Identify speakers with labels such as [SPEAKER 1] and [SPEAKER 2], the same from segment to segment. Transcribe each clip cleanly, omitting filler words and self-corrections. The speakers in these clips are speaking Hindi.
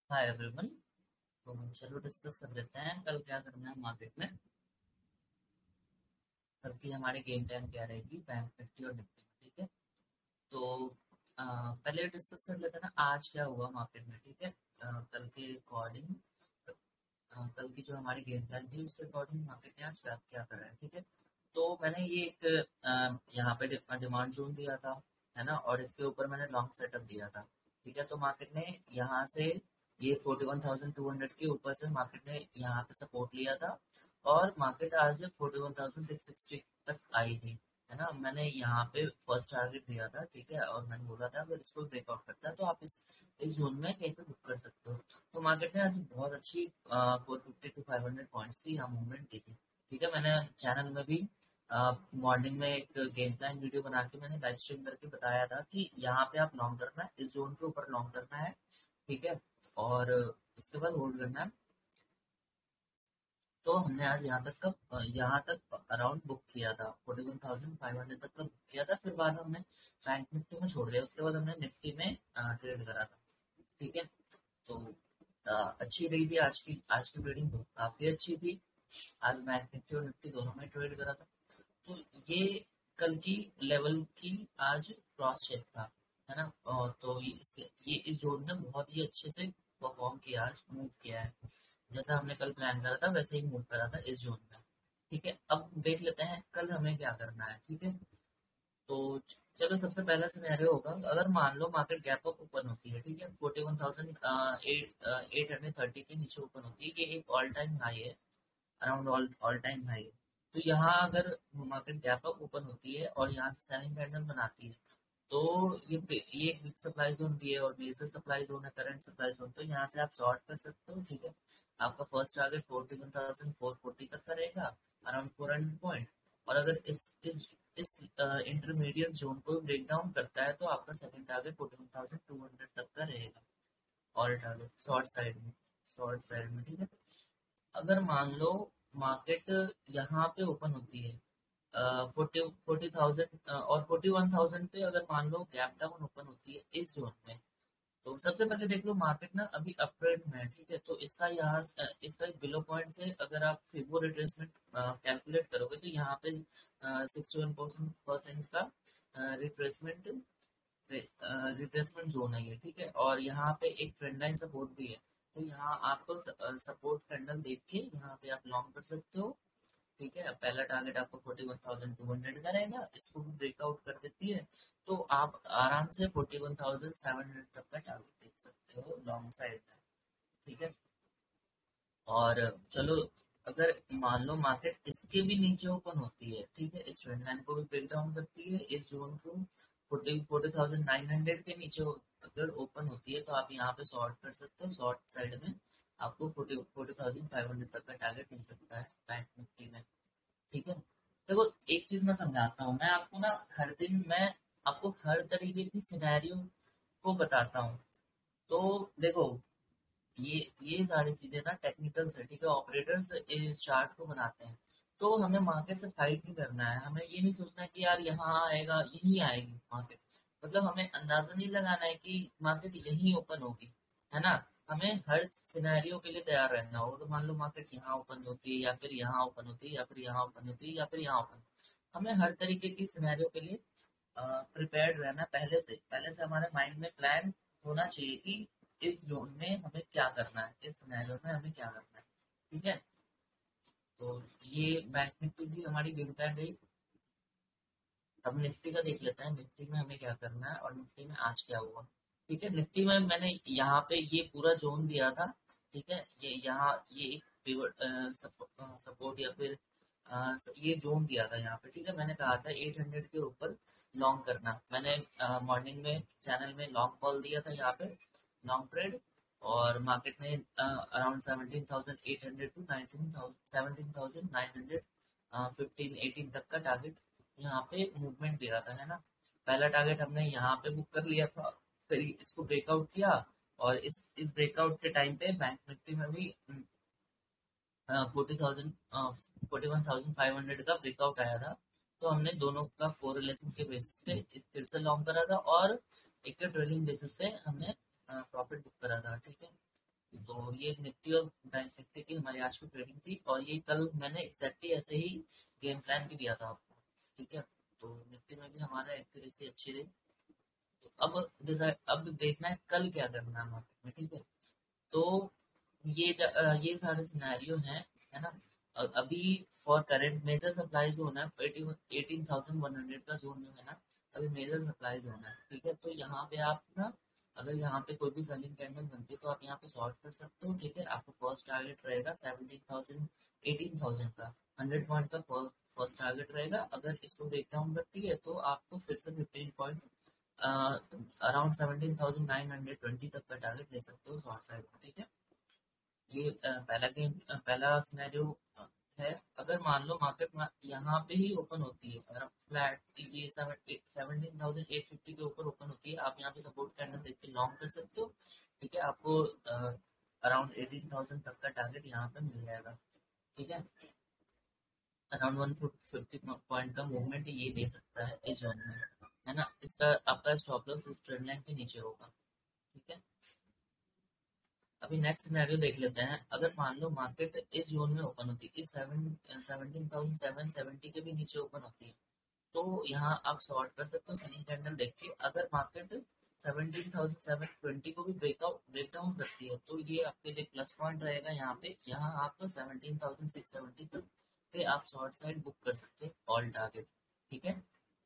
[SPEAKER 1] Hi everyone. तो चलो डिस्कस कर लेते हैं कल क्या करना है मार्केट में। कल की हमारी गेम टाइम क्या रहेगी बैंक निफ्टी और निफ्टी में, ठीक है। तो पहले डिस्कस कर लेते हैं ना आज क्या हुआ मार्केट में, ठीक है। कल के अकॉर्डिंग कल की जो हमारी गेम प्लान थी उसके अकॉर्डिंग मार्केट ने आज क्या क्या कर रहा है, ठीक है। तो मैंने ये एक यहाँ पे डिमांड जोन दिया था, है ना, और इसके ऊपर मैंने लॉन्ग सेटअप दिया था, ठीक है। तो मार्केट ने यहाँ से ये 41,200 के ऊपर से मार्केट ने यहाँ पे सपोर्ट लिया था, और मार्केट आज 41,660 तक आई थी, है ना। मैंने यहाँ पे फर्स्ट टारगेट दिया था, ठीक है, और मैंने बोला था अगर इसको ब्रेकआउट करता है तो आप इस जोन में कहीं पे बुक कर सकते हो। तो मार्केट ने आज बहुत अच्छी 450 to 500 पॉइंट्स की यहाँ मूवमेंट की थी, ठीक है। मैंने चैनल में भी मॉर्निंग में एक गेम प्लान वीडियो बना के मैंने लाइव स्ट्रीम करके बताया था कि यहाँ पे आप लॉन्ग करना है, इस जोन के ऊपर लॉन्ग करना है, ठीक है, और उसके बाद होल्ड करना है। तो हमने आज यहाँ तक अराउंड बुक किया था, 41,500 तक का बुक किया था। फिर बाद में हमने बैंक निफ्टी में छोड़ दिया, उसके बाद हमने निफ्टी में ट्रेड करा था, ठीक है। तो अच्छी रही थी आज की ट्रेडिंग तो काफी अच्छी थी। आज बैंक निफ्टी और निफ्टी दोनों में ट्रेड करा था। तो ये कल की लेवल की आज क्रॉस चेक था, है ना। तो ये इस जोन ने बहुत ही अच्छे से परफॉर्म किया, आज मूव किया है। जैसा हमने कल प्लान करा था वैसे ही मूव करा था इस जोन में, ठीक है। अब देख लेते हैं कल हमें क्या करना है, ठीक है। तो चलो सबसे पहला सिनेरियो होगा, अगर मान लो मार्केट गैप अप ओपन होती है, ठीक है, 41,830 के नीचे ओपन होती है, ये एक ऑल टाइम हाई है, अराउंड ऑल टाइम हाई है। तो यहाँ अगर मार्केट गैप अप ओपन होती है और यहाँ से सेलिंग कैंडल बनाती है, तो ये एक बिग सप्लाई जोन भी है और मेजर सप्लाई जोन है, करंट सप्लाई जोन। तो यहाँ से आप शॉर्ट कर सकते हो, ठीक है। आपका फर्स्ट टारगेट 41,440 तक का रहेगा, अराउंड 400 पॉइंट। और अगर इस इंटरमीडिएट जोन को ब्रेक डाउन करता है तो आपका सेकंड टारगेट 41,200 तक का रहेगा, और टारगेट शॉर्ट साइड में, ठीक है। अगर मान लो मार्केट यहाँ पे ओपन होती है 40,000 और 41,000 पे, अगर मान लो गैप डाउन ओपन होती है इस जोन में, तो सबसे पहले देख लो मार्केट ना अभी अपट्रेंड में है, ठीक है। तो इसका बिलो पॉइंट से अगर आप फिबो रिट्रेसमेंट कैलकुलेट करोगे तो यहाँ पे 61% का रिट्रेसमेंट रिट्रेसमेंट जोन है ये, ठीक है। और यहाँ पे एक ट्रेंड लाइन सपोर्ट भी है, तो यहाँ आपको सपोर्ट कैंडल देख के यहाँ पे आप लॉन्ग कर सकते हो, ठीक है। पहला टारगेट आपको 41,200 का रहेगा, इसको भी ब्रेकआउट कर देती है तो आप आराम से 41,700 तक का टारगेट देख सकते हो लॉन्ग साइड में, ठीक है। और चलो अगर मान लो मार्केट इसके भी नीचे ओपन होती है, ठीक है, इस ट्रेंड लाइन को भी ब्रेक डाउन करती है, इस जोन को 40,900 के नीचे अगर ओपन होती है तो आप यहाँ पे शॉर्ट कर सकते हो, शॉर्ट साइड में आपको 40,500 तक का टारगेट मिल सकता है बैंक निफ्टी में, ठीक है। देखो एक चीज मैं समझाता हूँ, मैं आपको ना हर दिन मैं आपको हर तरीके की सिनेरियो को बताता हूँ। तो देखो ये सारी चीजें ना टेक्निकल से, ठीक है, ऑपरेटर्स इस चार्ट को बनाते हैं। तो हमें मार्केट से फाइट नहीं करना है, हमें ये नहीं सोचना है कि यार यहाँ आएगा यहीं आएगी मार्केट, मतलब हमें अंदाजा नहीं लगाना है कि मार्केट यहीं ओपन होगी, है ना। हमें हर सिनेरियो के लिए तैयार रहना होगा। तो मान लो मार्केट यहाँ ओपन होती है, या फिर यहाँ ओपन होती है, या फिर यहाँ ओपन होती है, या फिर यहाँ ओपन, हमें हर तरीके की सिनेरियो के लिए प्रिपेयर्ड रहना पहले से हमारे माइंड में प्लान होना चाहिए कि इस जोन में हमें क्या करना है, इस सिनेरियो में हमें क्या करना है, ठीक है। तो ये बैंक निफ्टी की हमारी गेम प्लान रही। अब निफ्टी का देख लेते हैं, निफ्टी में हमें क्या करना है और निफ्टी में आज क्या हुआ, ठीक है। निफ्टी में मैंने यहाँ पे ये पूरा जोन दिया था, ठीक है। ये एक पिवट सपोर्ट या फिर ये जोन दिया था यहाँ पे, ठीक है। मैंने कहा था 800 के ऊपर लॉन्ग करना, मैंने मॉर्निंग में चैनल में लॉन्ग कॉल दिया था यहाँ पे, लॉन्ग ट्रेड। और मार्केट ने अराउंड 17,800 टू 19,000 17,900 15-18 तक का टारगेट यहाँ पे मूवमेंट दे रहा था, है ना। पहला टारगेट हमने यहाँ पे बुक कर लिया था, फिर इसको ब्रेकआउट किया, और इस ब्रेकआउट के टाइम पे बैंक निफ्टी में भी 41,500 का ब्रेकआउट आया था। तो हमने दोनों का कोरिलेशन के बेसिस पे फिर से लॉन्ग करा था, और एक ट्रेलिंग बेसिस पे हमने प्रॉफिट बुक करा था, ठीक है। तो ये निफ्टी और बैंक निफ्टी की हमारी आज की ट्रेडिंग थी, और ये कल मैंने एग्जैक्टली ऐसे ही गेम प्लान भी दिया था आपको, ठीक है। तो निफ्टी में भी हमारा एक्यूरेसी अच्छी रही। तो अब देखना है कल क्या करना है मार्केट में, ठीक है। तो ये सारे सिनेरियो हैं, है ना। अभी for current major supply zone है 18,100 का जोन जो है ना, अभी मेजर सप्लाई जोन है, ठीक है। तो यहाँ पे आप ना, अगर यहाँ पे कोई भी सेलिंग कैंडल बनती है तो आप यहाँ पे शॉर्ट कर सकते हो, ठीक है। आपको फर्स्ट टारगेट रहेगा 17,000 18,000 का, 100 पॉइंट का फर्स्ट टारगेट रहेगा। अगर इसको ब्रेक डाउन करती है तो आपको फिर से 15 पॉइंट अराउंड 17,920 तक का टारगेट ले सकते हो शॉर्ट साइड में, ठीक है। ये पहला सिनेरियो है। अगर मान लो मार्केट यहाँ पे ही ओपन होती है, अगर फ्लैट ये 17,850 के ऊपर ओपन होती है, आप यहाँ पे सपोर्ट कैंडल देख के लॉन्ग कर सकते हो, ठीक है। आपको अराउंड 18,000 तक का टारगेट यहाँ पे मिल जाएगा, ठीक है। अराउंड 150 पॉइंट का मूवमेंट ये दे सकता है इस जोन में, है ना। इसका आपका स्टॉप लॉस इस ट्रेंड लाइन के नीचे होगा, ठीक है। अभी नेक्स्ट सिनेरियो देख लेते हैं। अगर मान लो मार्केट इस जोन में ओपन होती है, इस 17,770 के भी नीचे ओपन होती है, तो यहाँ आप शॉर्ट कर सकते हो सेलिंग कैंडल देख के। अगर मार्केट 17,720 को भी ब्रेक डाउन करती है तो ये आपके लिए प्लस पॉइंट रहेगा। यहाँ पे यहाँ आप 17,670 तक पे आप शॉर्ट साइड बुक कर सकते हो ऑल टारगेट, ठीक है।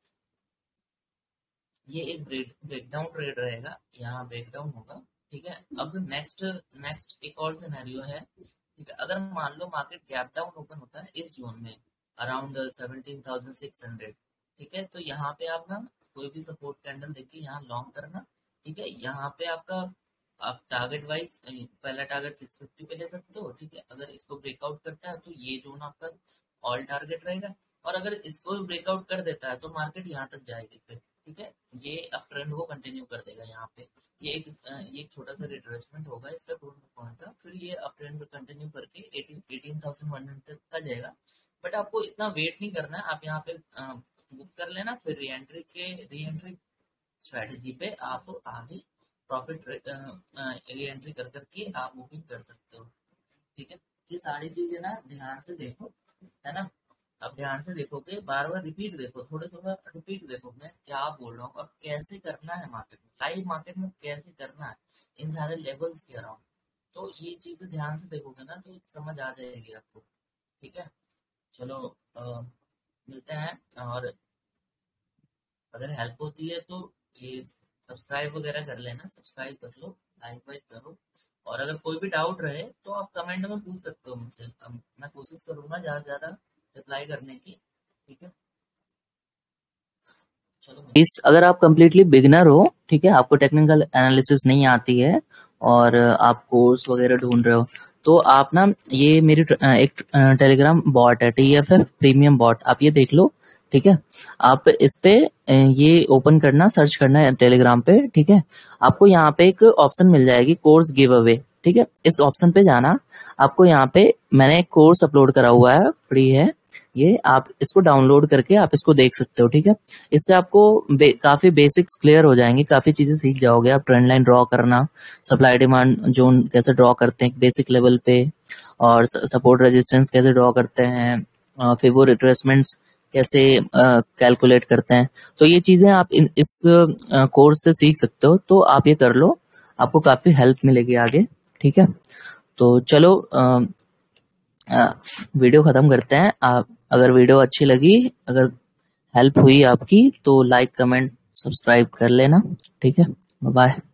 [SPEAKER 1] ये एक ब्रेकडाउन ट्रेड रहेगा, यहाँ ब्रेकडाउन होगा, ठीक है। अब नेक्स्ट नेक्स्ट एक और सिनेरियो है, ठीक है। अगर मान लो मार्केट गैप डाउन ओपन होता है इस जोन में अराउंड 17,600, ठीक है। तो यहाँ पे आप ना कोई भी सपोर्ट कैंडल देखिए यहाँ लॉन्ग करना, ठीक है। यहाँ पे आपका आप टारगेट वाइज पहला टारगेट 650 पे ले सकते हो, ठीक है। अगर इसको ब्रेकआउट करता है तो ये जोन आपका ऑल टारगेट रहेगा, और अगर इसको ब्रेकआउट कर देता है तो मार्केट यहाँ तक जाएगी फिर, ठीक है। ये अप ट्रेंड को कंटिन्यू कर देगा यहाँ पे। ये एक छोटा सा रिट्रेसमेंट होगा इसका 200 पॉइंट का, फिर ये अप ट्रेंड कंटिन्यू करके 18,100 तक का जाएगा। बट आपको इतना वेट नहीं करना है, आप यहाँ पे बुक कर लेना, फिर री एंट्री स्ट्रेटेजी पे आप आगे प्रॉफिट री एंट्री कर करके आप बुकिंग कर सकते हो, ठीक है। ये सारी चीजें ना ध्यान से देखो, है ना। अब ध्यान से देखोगे, बार बार रिपीट देखो, थोड़ा थोड़ा रिपीट देखो मैं क्या बोल रहा हूँ, अब कैसे करना है मार्केट में, लाइव मार्केट में कैसे करना है इन सारे लेवल्स के अराउंड। तो ये चीजें ध्यान से देखोगे ना तो समझ आ जाएगी आपको, ठीक है। चलो मिलते हैं, और अगर हेल्प होती है तो ये सब्सक्राइब वगैरह कर लेना, सब्सक्राइब कर लो, लाइक वाइक करो। और अगर कोई भी डाउट रहे तो आप कमेंट में पूछ सकते हो मुझसे, मैं कोशिश करूंगा ज़्यादा से ज़्यादा रिप्लाई करने की, ठीक है। चलो इस अगर आप कम्प्लीटली बिगनर हो, ठीक है, आपको टेक्निकल एनालिसिस नहीं आती है और आप कोर्स वगैरह ढूंढ रहे हो, तो आप ना ये मेरी एक टेलीग्राम बॉट है, TFF प्रीमियम बॉट, आप ये देख लो, ठीक है। आप इस पे ये ओपन करना, सर्च करना है टेलीग्राम पे, ठीक है। आपको यहाँ पे एक ऑप्शन मिल जाएगी कोर्स गिव अवे, ठीक है। इस ऑप्शन पे जाना, आपको यहाँ पे मैंने एक कोर्स अपलोड करा हुआ है, फ्री है ये, आप इसको डाउनलोड करके आप इसको देख सकते हो, ठीक है। इससे आपको काफी बेसिक्स क्लियर हो जाएंगे, काफी चीजें सीख जाओगे आप, ट्रेंड लाइन ड्रॉ करना, सप्लाई डिमांड जोन कैसे ड्रॉ करते हैं बेसिक लेवल पे, और सपोर्ट रेजिस्टेंस कैसे ड्रॉ करते हैं, फिबो रिट्रेसमेंट्स कैसे कैलकुलेट करते हैं। तो ये चीजें आप इस कोर्स से सीख सकते हो, तो आप ये कर लो, आपको काफी हेल्प मिलेगी आगे, ठीक है। तो चलो वीडियो खत्म करते हैं। आप अगर वीडियो अच्छी लगी, अगर हेल्प हुई आपकी, तो लाइक कमेंट सब्सक्राइब कर लेना, ठीक है। बाय।